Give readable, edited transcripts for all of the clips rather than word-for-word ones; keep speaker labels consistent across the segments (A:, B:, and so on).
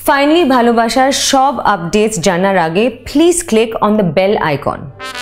A: Finally Bhalobashaর সব updates জানার আগে please click on the bell icon.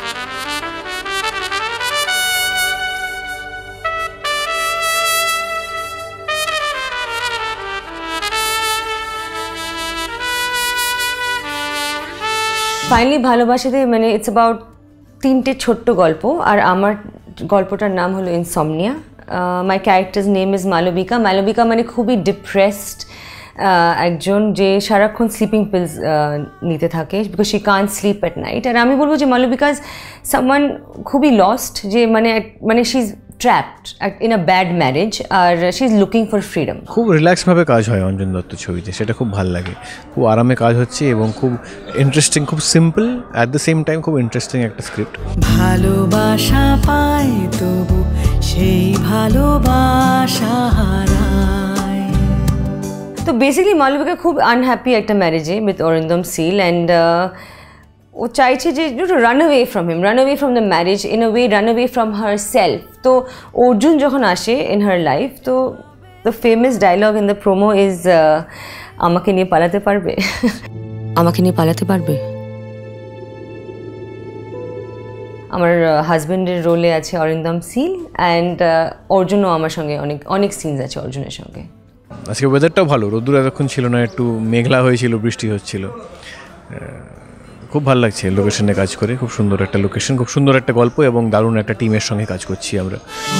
A: Finally ভালোবাসাতে মানে ইটস অ্যাবাউট 3টে ছোট্ট গল্প, আর আমার গল্পটার নাম হলো insomnia. My character's name is Malabika. Malabika মানে খুবই ডিপ্রেসড একজন, যে সারাক্ষণ স্লিপিং পিলস নিতে থাকে because she can't sleep at night. আর আমি বলবো যে মালবিকা ইজ সামওয়ান খুবই লস্ট, যে মানে she is trapped in a bad marriage, আর she is looking for freedom.
B: খুব রিল্যাক্সভাবে কাজ হয় অঞ্জন দত্ত ছবিতে, সেটা খুব ভালো লাগে। খুব আরামে কাজ হচ্ছে এবং খুব ইন্টারেস্টিং, খুব simple at the same time খুব ইন্টারেস্টিং একটা স্ক্রিপ্ট।
C: ভালোবাসা পাই তবু সেই ভালোবাসা হারায়।
A: তো বেসিক্যালি মালবিকা খুব আনহ্যাপি একটা ম্যারেজে উইথ অরিন্দম সিল, অ্যান্ড ও চাইছে যে run away from him, run away from the marriage, in a way run away from her self. তো অর্জুন যখন আসে ইন হার লাইফ, তো the famous dialogue in the promo is আমাকে নিয়ে পালাতে পারবে? আমাকে নিয়ে পালাতে পারবে? আমার হাজব্যান্ডের রোলে আছে অরিন্দম সিল, অ্যান্ড অর্জুনও আমার সঙ্গে অনেক সিনস আছে অর্জুনের সঙ্গে।
B: আজকে ওয়েদারটাও ভালো, রোদ্দুর এতক্ষণ ছিল না, একটু মেঘলা হয়েছিল, বৃষ্টি হচ্ছিল। খুব ভালো লাগছে লোকেশনে কাজ করে, খুব সুন্দর একটা লোকেশন, খুব সুন্দর একটা গল্প এবং দারুণ একটা টিমের সঙ্গে কাজ করছি আমরা।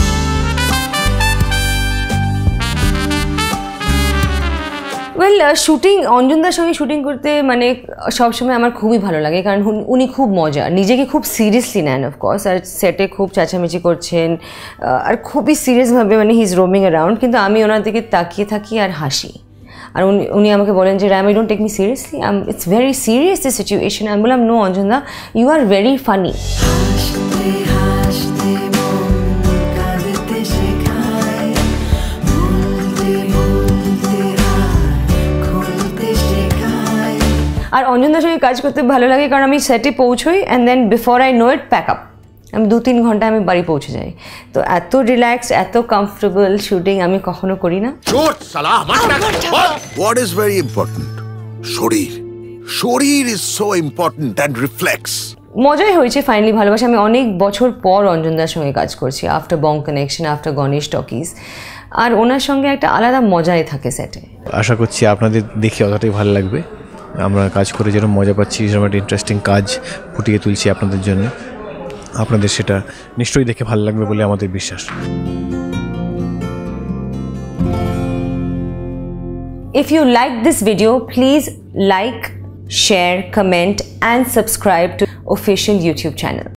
A: ওয়েল, শুটিং অঞ্জনদার সঙ্গে শুটিং করতে মানে সবসময় আমার খুবই ভালো লাগে, কারণ উনি খুব মজা, নিজেকে খুব সিরিয়াসলি নেন অফকোর্স, আর সেটে খুব চেঁচামেচি করছেন আর খুবই সিরিয়াসভাবে মানে হি ইজ রোমিং অ্যারাউন্ড, কিন্তু আমি ওনার দিকে তাকিয়ে থাকি আর হাসি। আর উনি আমাকে বলেন যে Raima, don't take me seriously, it's very serious this situation. আমি বললাম, নো অঞ্জনদা, ইউ আর ভেরি ফানি। আর অঞ্জনদার সঙ্গে কাজ করতে ভালো লাগে, কারণ আমি সেটে পৌঁছোই and then before I know it pack up, আমি 2-3 ঘন্টা আমি বাড়ি পৌঁছে যাই। তো এত রিল্যাক্স, এত কমফোর্টেবল শুটিং আমি কখনো করি না।
D: What is very important? শরীর is so important and reflex.
A: মজাই হয়েছে ফাইনালি ভালোবাসা। আমি অনেক বছর পর অঞ্জনদার সঙ্গে কাজ করছি, আফটার বং কানেকশন, আফটার গণেশ টকিজ, আর ওনার সঙ্গে একটা আলাদা মজাই থাকে সেটে।
B: আশা করছি আপনাদের দেখে অতটাই ভালো লাগবে। আমরা কাজ করে যেরকম মজা পাচ্ছি, সেরকম একটা ইন্টারেস্টিং কাজ ফুটিয়ে তুলছি আপনাদের জন্য। আপনাদের সেটা নিশ্চয়ই দেখে ভালো লাগবে বলে আমাদের বিশ্বাস।
A: If you like this video, please like, share, comment and subscribe to official YouTube channel.